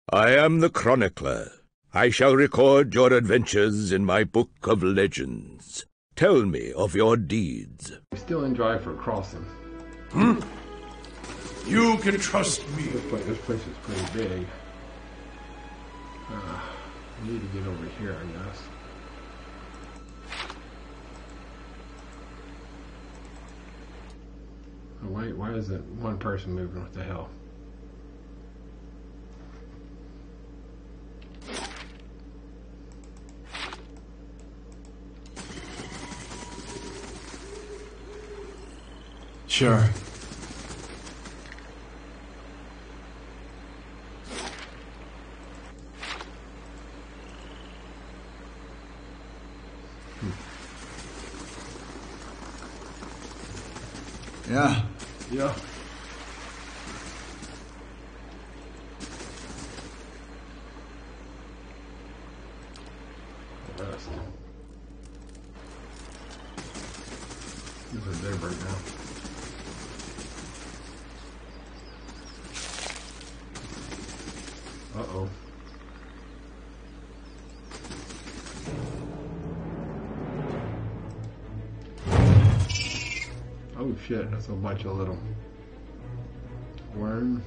I am the chronicler. I shall record your adventures in my book of legends. Tell me of your deeds. We're still in Dryford Crossing. You can trust me. This place is pretty big. I need to get over here, I guess. Oh, wait, why is it one person moving? What the hell? Sure. Yeah. Yeah. Rest. This is there right now. Uh-oh. Oh shit, that's a bunch of little worms.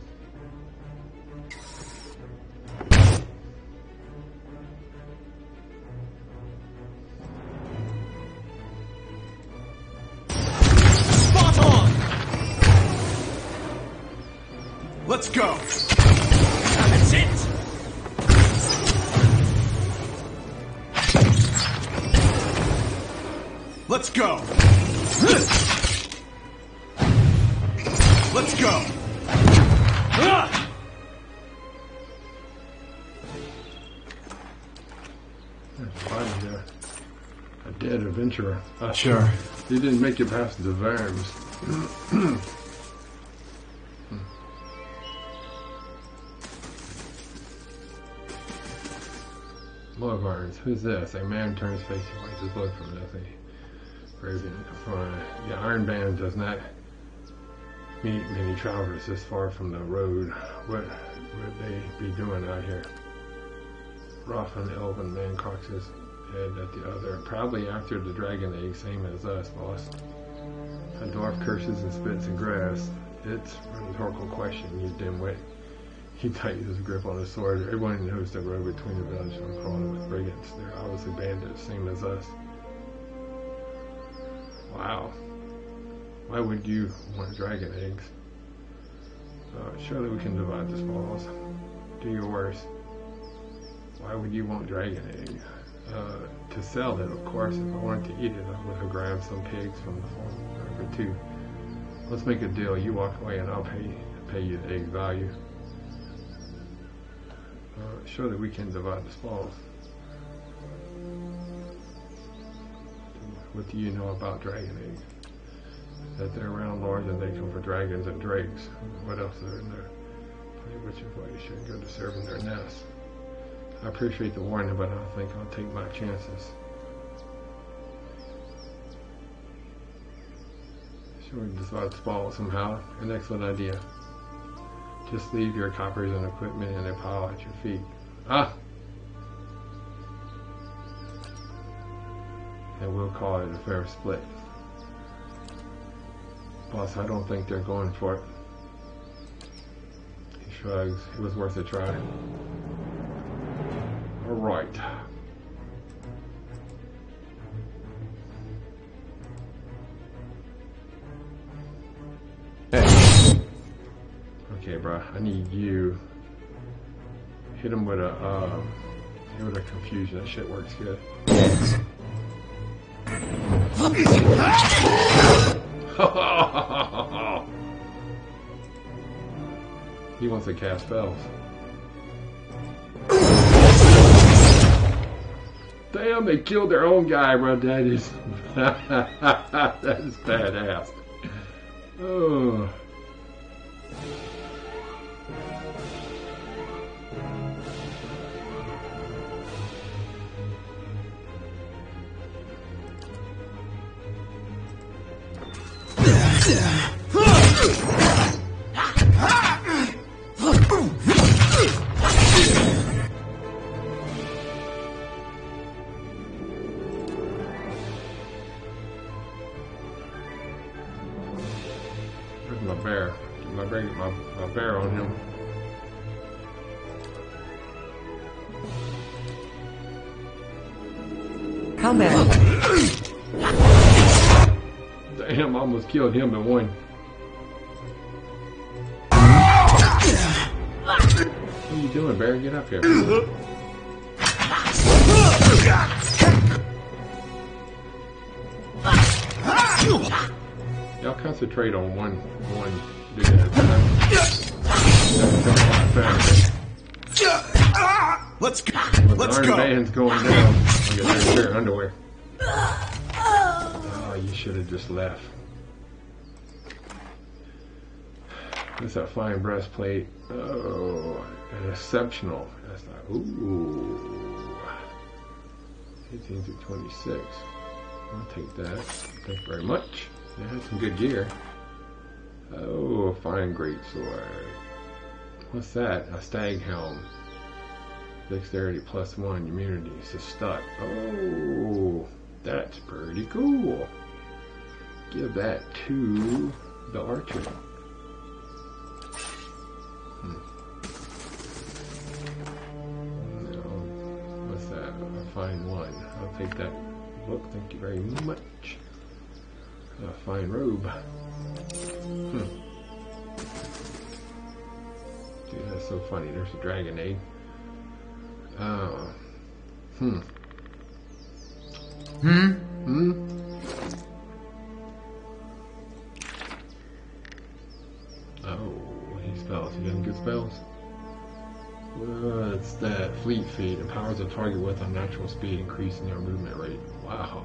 Spot on! Let's go! That's it! Let's go! Let's go! Finally, a dead adventurer. Sure. He didn't make it past the worms. More worms. Who's this? A man turns face and wipes his blood from nothing. The Iron Band does not meet many travelers this far from the road. What would they be doing out here? Rough and elven man cocks his head at the other. Probably after the dragon egg, same as us, boss. A dwarf curses and spits in grass. It's a rhetorical question, you dimwit. He tightens his grip on his sword. Everyone knows the road between the village and the corner with brigands. They're obviously bandits, same as us. Wow. Why would you want dragon eggs? Surely we can divide the spoils. Do your worst. Why would you want dragon eggs? To sell it, of course. If I wanted to eat it, I would have grabbed some pigs from the farm for two. Let's make a deal. You walk away and I'll pay you the egg value. Surely we can divide the spoils. What do you know about dragon eggs? That they're around large and they come for dragons and drakes. What else is there in there? Which is why you shouldn't go to serve in their nests. I appreciate the warning, but I think I'll take my chances. Sure, divide the spoil somehow. An excellent idea. Just leave your coppers and equipment in a pile at your feet. Ah! And we'll call it a fair split. Boss, I don't think they're going for it. He shrugs. It was worth a try. Alright. Okay, bro. I need you. Hit him with a confusion. That shit works good. Yes. He wants to cast spells. Damn, they killed their own guy, bro. That is that is badass. Oh. How many? Damn, almost killed him in one. What are you doing, Bear? Get up here. Y'all concentrate on one dude at a time. Let's go. When Let's the go. Iron Man's going down, I get their spare underwear. Oh, you should have just left. That's that fine breastplate. Oh, an exceptional. That's like, ooh. 18 through 26. I'll take that. Thank you very much. It has some good gear. Oh, a fine great sword. What's that? A stag helm. Dexterity +1, immunity to stuck. Oh, that's pretty cool. Give that to the archer. No, what's that? A fine one. I'll take that book. Thank you very much. A fine robe. Dude, that's so funny. There's a dragon egg. Oh. Oh, he spells. He getting good spells. What's that? Fleet feet. Empowers a target with unnatural speed, increasing their movement rate. Wow.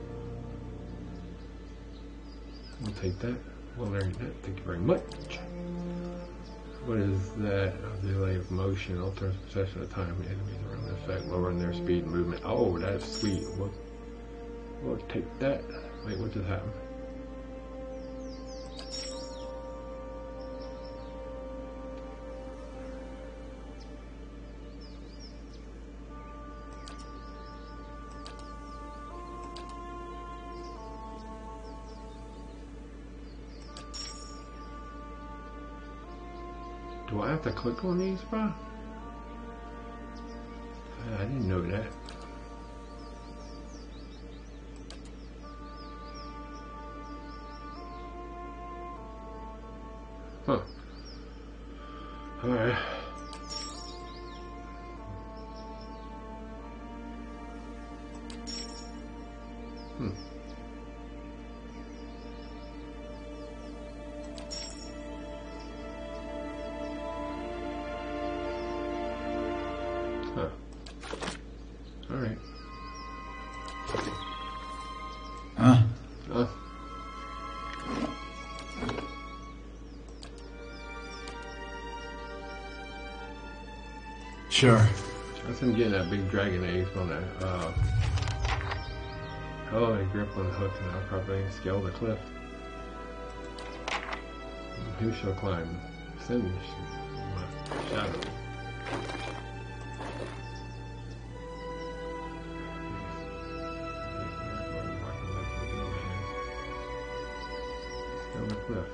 We'll take that. We'll learn that. Thank you very much. What is that? A delay of motion. Alters possession of time. Enemies around the effect, lowering their speed and movement. Oh, that's sweet. We'll take that. Wait, what just happened? Do I have to click on these, bro? I didn't know that. Huh. Alright. Huh. Alright. Sure. That's him getting that big dragon egg on that. Oh, they grip on the hook and I'll probably scale the cliff. Who shall climb? Send my shadow. Scale the cliff.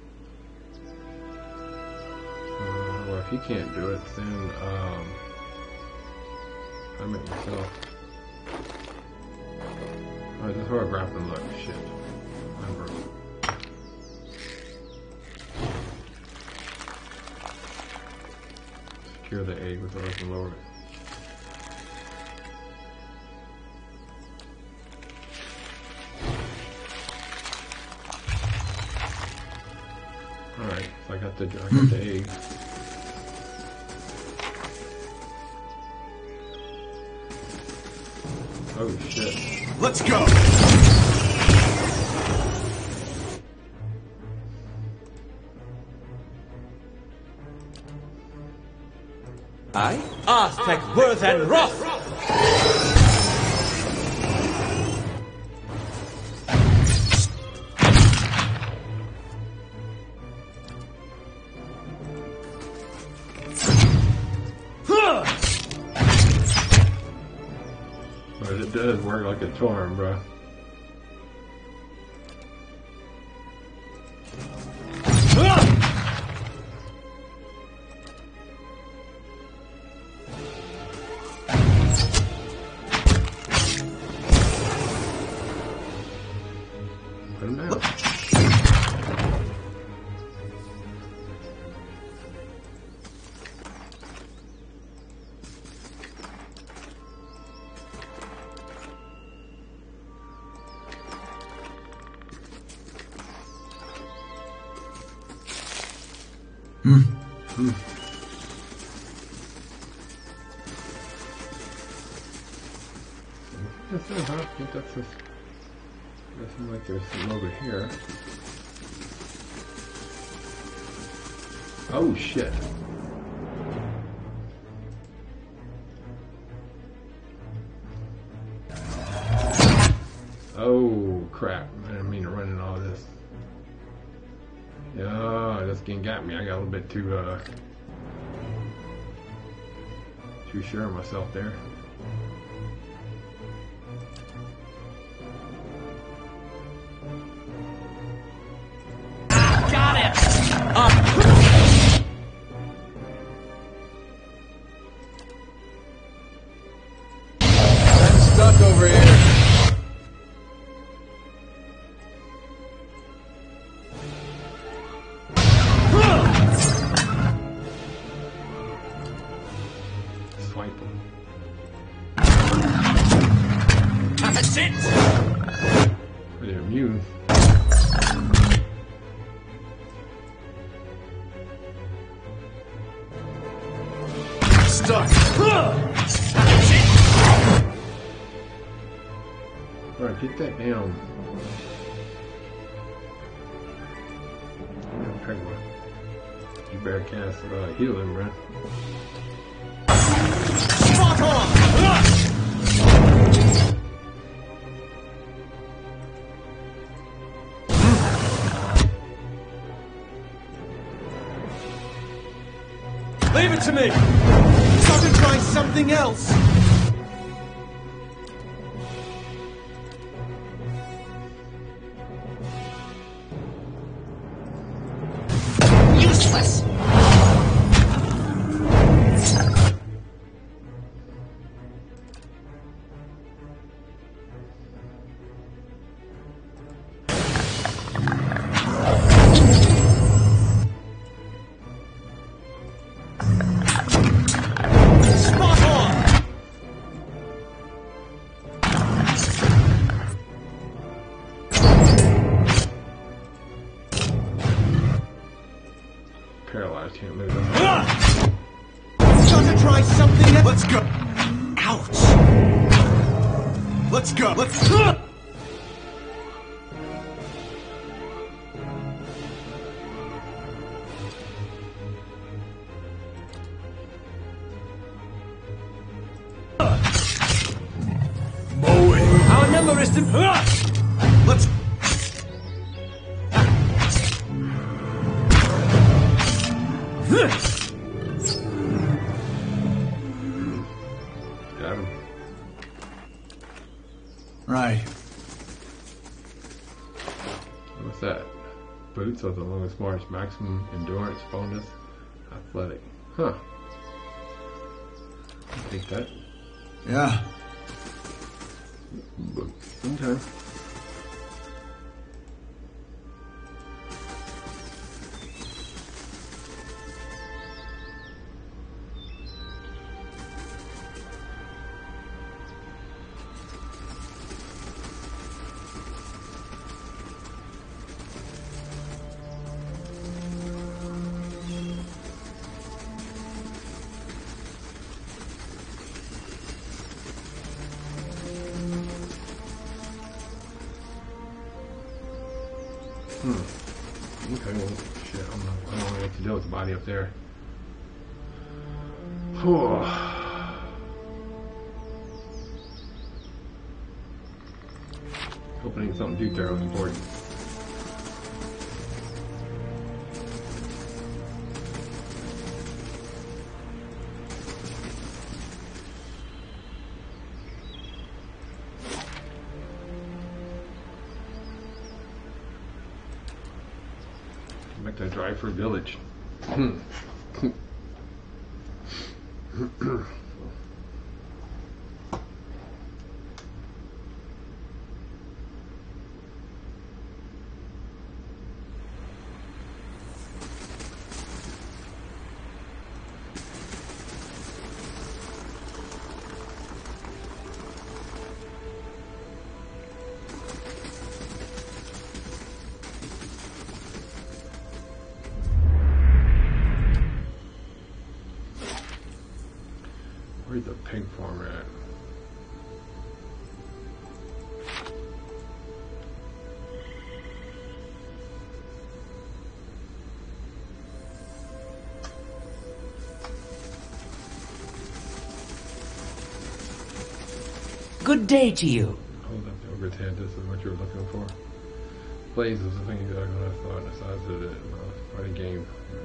Well, if you can't do it, then I make myself. Alright, this is where I grappling hook. Shit. I'm broke. Secure the egg with the rope and lower it. Alright, so I got the egg. Oh shit. Let's go. I, Aztec Worth and Wrath! But it does work like a charm, bro. That's it, huh? I think that's just... Doesn't like there's some over here. Oh shit. Oh crap. I didn't mean to run into all this. Yeah, this game got me. I got a little bit too sure of myself there. Got it! I'm stuck over here. Swipe them. That's it! They're immune. Stuck! That's it! Alright, get that down. You better cast healing, bro. Spot on! Leave it to me! Start to try something else! Useless! Spot on! Paralyzed, can't move. Start to try something else! Let's go! Ouch! Let's go! Let's... Our number is to... Let's... Got him. Right. What's that? Boots of the longest march, maximum endurance bonus, athletic. Huh. I'll take that. Yeah. Okay. Okay, well, shit, I don't know what to do with the body up there. Opening something too terribly important. Back to Dryford Village. Where's the pig farmer at? Good day to you. Hold up the ogre's head. This is what you're looking for. Blaze is the thing that I'm going to throw on the sides of it. Quite a game.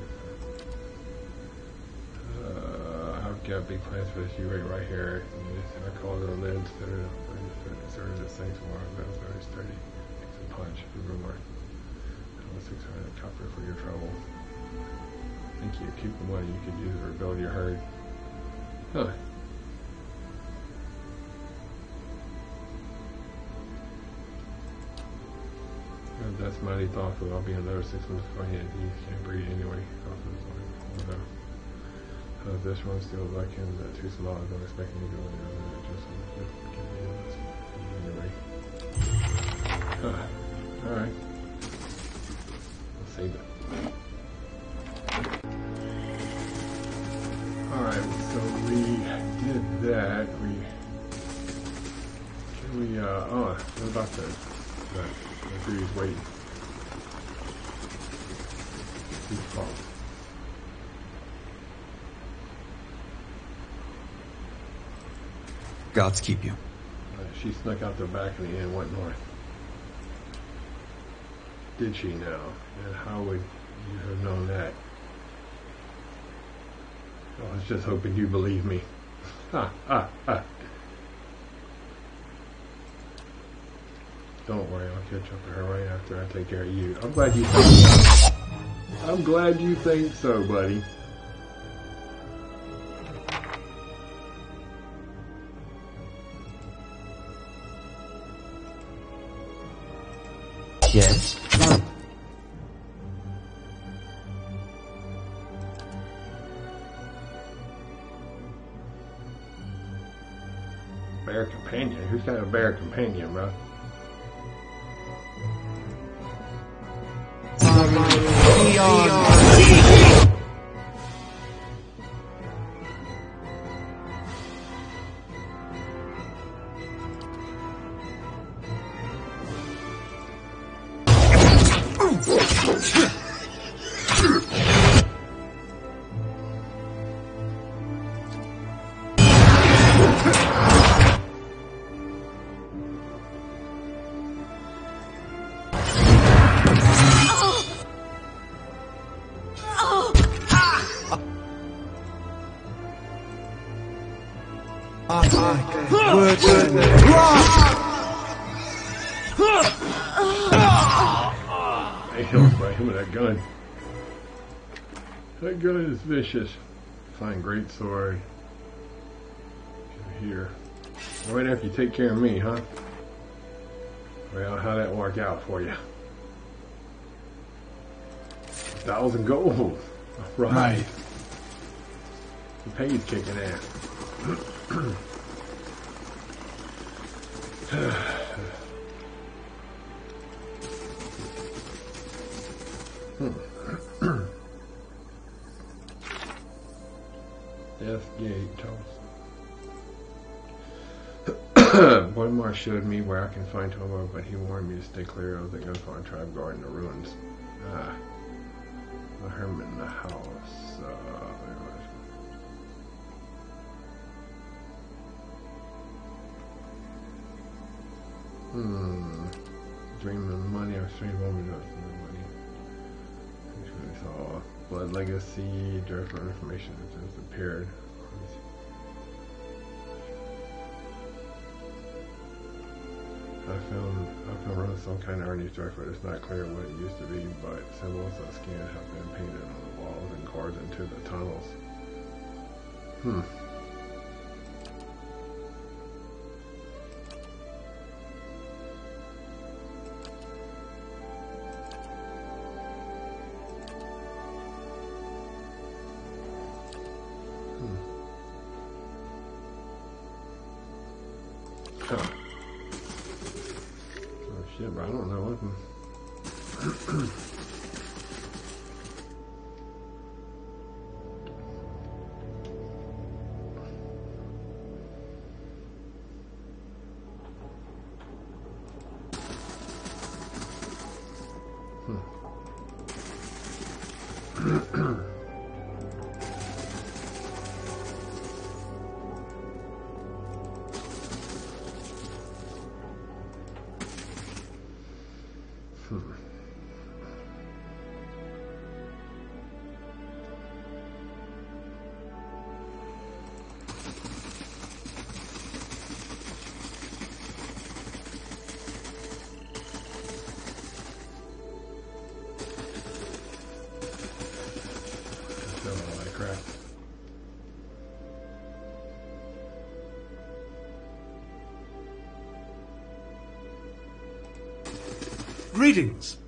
I've got big plans for this right here. I call it a lid instead of this thing tomorrow. That was very sturdy. Takes a punch. Rumor. 600 copper for your trouble. Thank you. Keep the money you could use to rebuild your herd. Huh. That's mighty thoughtful. I'll be another 6 months before you can't breed anyway. This one still like him, too small. I don't expect him to go anyway. Alright. Let's save it. Alright, so we did that. What about the dude's waiting? He's called. Gods keep you. She snuck out the back of the inn and went north. Did she now? And how would you have known that? I was just hoping you believe me. Don't worry, I'll catch up to her right after I take care of you. I'm glad you think so. I'm glad you think so, buddy. Yes? Bear companion? Who's got a bear companion, bro? Him with that gun. That gun is vicious. Fine, great sword. Here. Right after you take care of me, huh? Well, how'd that work out for you? 1,000 gold. Right. The pay's kicking ass. Death Gate, Charles. One showed me where I can find Tomo, but he warned me to stay clear of the gunfire tribe guarding the ruins. The hermit in the house. Dreaming of money, I was dreaming of money. Saw Blood Legacy, Dryford information that just appeared. I found around some kind of earnings Dryford. It's not clear what it used to be, but symbols of skin have been painted on the walls and carved into the tunnels. Shit, but I don't know what. Greetings.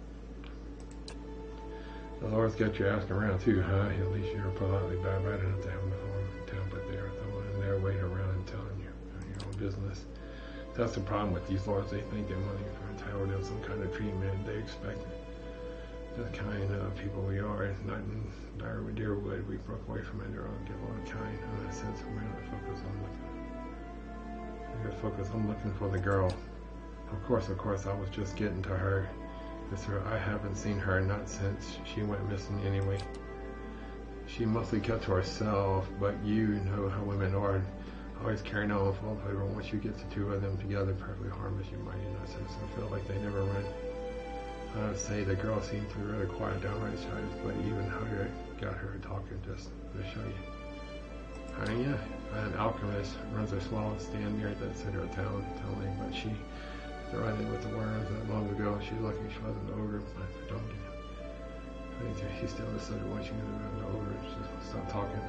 The Lord's got you asking around too, huh? At least you're politely bad enough to have them in town, but they're throwing their weight around and telling you your own business. That's the problem with these lords. They think they're money for entitled to some kind of treatment. They expect the kind of people we are. Not in Deerwood. We broke away from it. They're all get along kind. In that sense, we're not focused on looking. We're focused on looking for the girl. Of course, I was just getting to her. I haven't seen her not since she went missing anyway. She mostly kept to herself, but you know how women are. Always carrying on with all over. Once you get the two of them together, perfectly harmless, you might feel like they never run. I would say the girl seemed to be really quiet down right side, but even Hunter got her talking just to show you. Honey, an alchemist runs a small stand near the center of town, but she running with the worms not long ago. She's lucky she wasn't over. Don't get it. I think she's still decided when she got over. Just stop talking.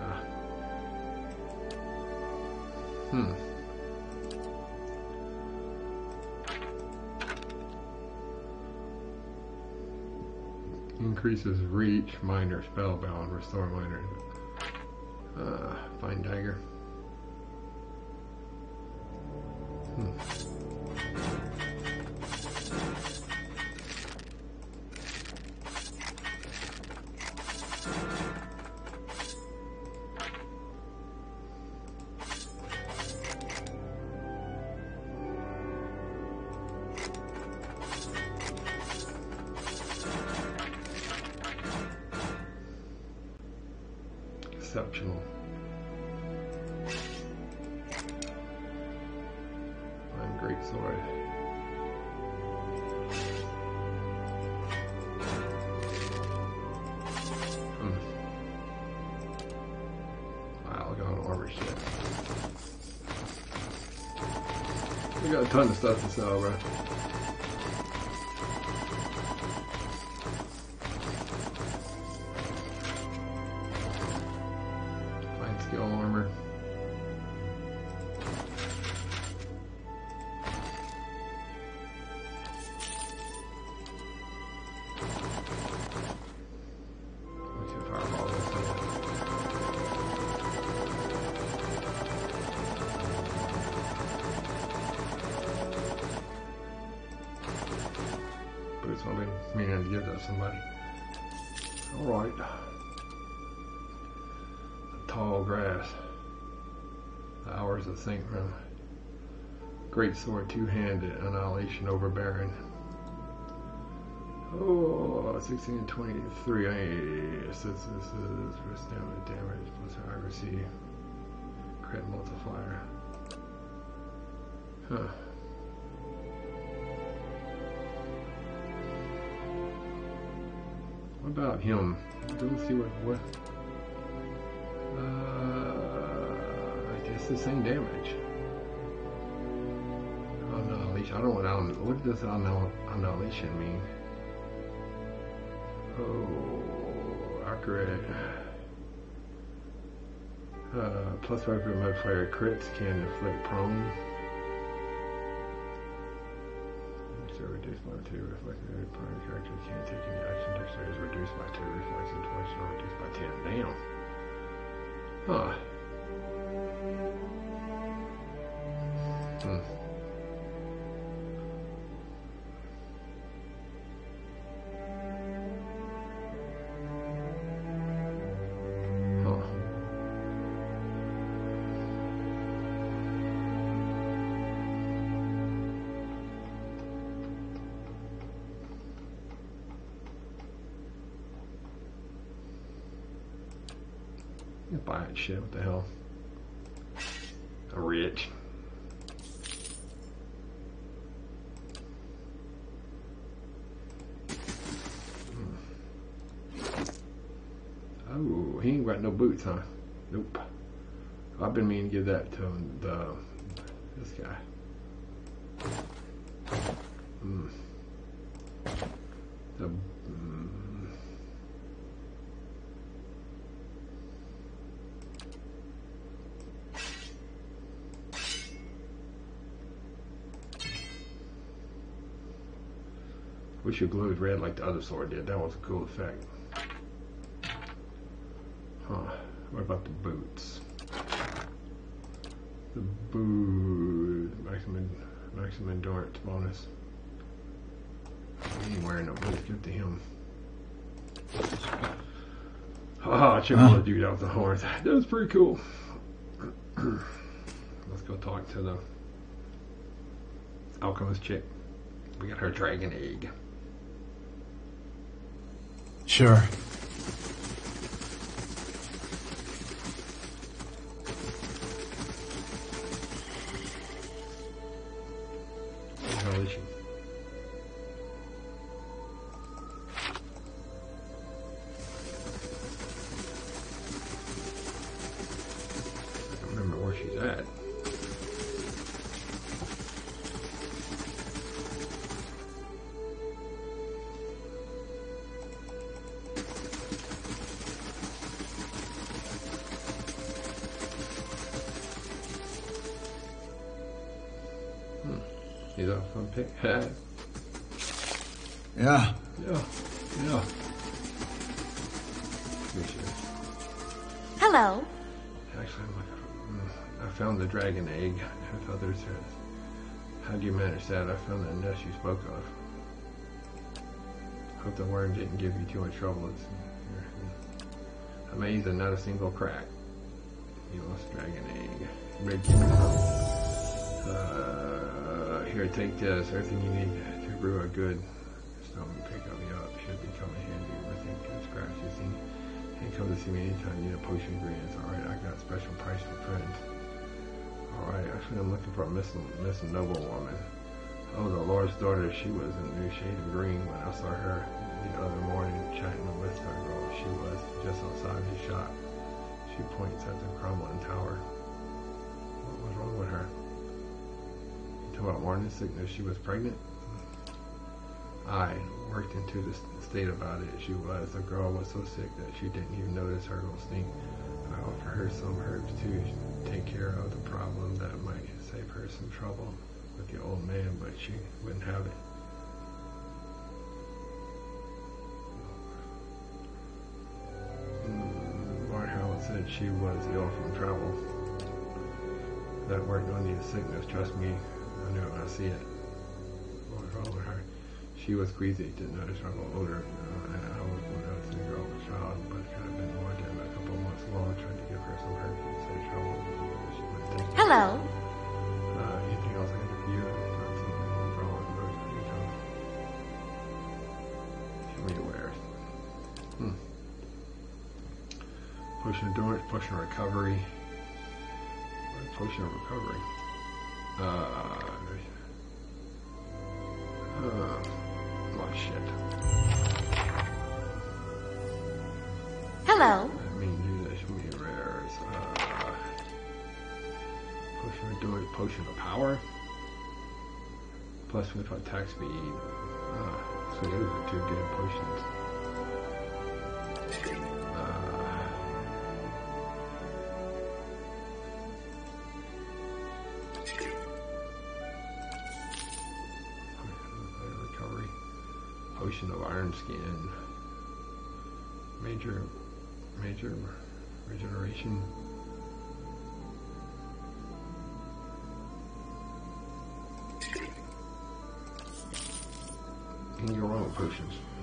Increases reach, minor, spellbound, restore minor. Fine dagger. Exceptional. Fine great sword. Wow, look at all the armor shit. We got a ton of stuff to sell, bro. Skill armor. Let's see if fireball this thing. Boots will be meaning to give that to somebody. Alright. Tall grass. The hours of St. Rome. Great sword, two-handed, annihilation overbearing. Oh, 1623. This is first damage plus accuracy. Crit multiplier. Huh. What about him? Let's see what I guess the same damage. Annihilation. I don't know what does annihilation mean? Oh, accurate. Plus 5 for modifier crits can inflict prone. So reduced by 2 reflex. Prone character can't take any action. Dexterity is reduced by 2 reflex. Intellectual reduced by 10. Damn. Huh. You buy that shit, what the hell? A rich. Oh, he ain't got no boots, huh? Nope. I've been meaning to give that to this guy. Wish it glowed red like the other sword did. That was a cool effect. Huh. What about the boots? The boot. Maximum endurance bonus. He ain't wearing them. Let's give to him. Oh, check out the dude out with the horns. That was pretty cool. Let's go talk to the alchemist chick. We got her dragon egg. Sure. How is she? I don't remember where she's at. He's off on pick. Yeah. Yeah. Here she is. Hello. Actually, I found the dragon egg. If others said, how do you manage that? I found that nest you spoke of. Hope the worm didn't give you too much trouble. It's amazing, not a single crack. You lost dragon egg. Red here, take this. Everything you need to brew a good stone pick up you up. Should be coming handy. Everything can scratch you see. And come to see me anytime you need a potion ingredients. Alright, I got a special price for friends. Alright, actually I'm looking for a missing noble woman. Oh, the Lord's daughter, she was in a new shade of green when I saw her the other morning chatting with her girl. She was just outside his shop. She points at the crumbling tower. What was wrong with her? About morning sickness, she was pregnant. I worked into the state about it. She was. The girl was so sick that she didn't even notice her little stink. I offered her some herbs to take care of the problem that might save her some trouble with the old man, but she wouldn't have it. Lord Howard said she was ill from travel. That worked on the sickness, trust me. I knew it when I see it. What was wrong with her? She was queasy, didn't notice her odor. And I was when I was a girl with a child, but it could have been more than a couple of months long. Tried to give her some herbs and save trouble. She wouldn't take it. Hello. Anything else I can do for you? For all the birds that you come. Show me your wares. Potion endurance, potion recovery. Potion of recovery. Oh shit. Hello. I mean, do this. Show me your rares. Potion of endurance, potion of power. Plus 25 attack speed. So those are two good potions. Potion of Iron Skin. Major regeneration. And your own potions.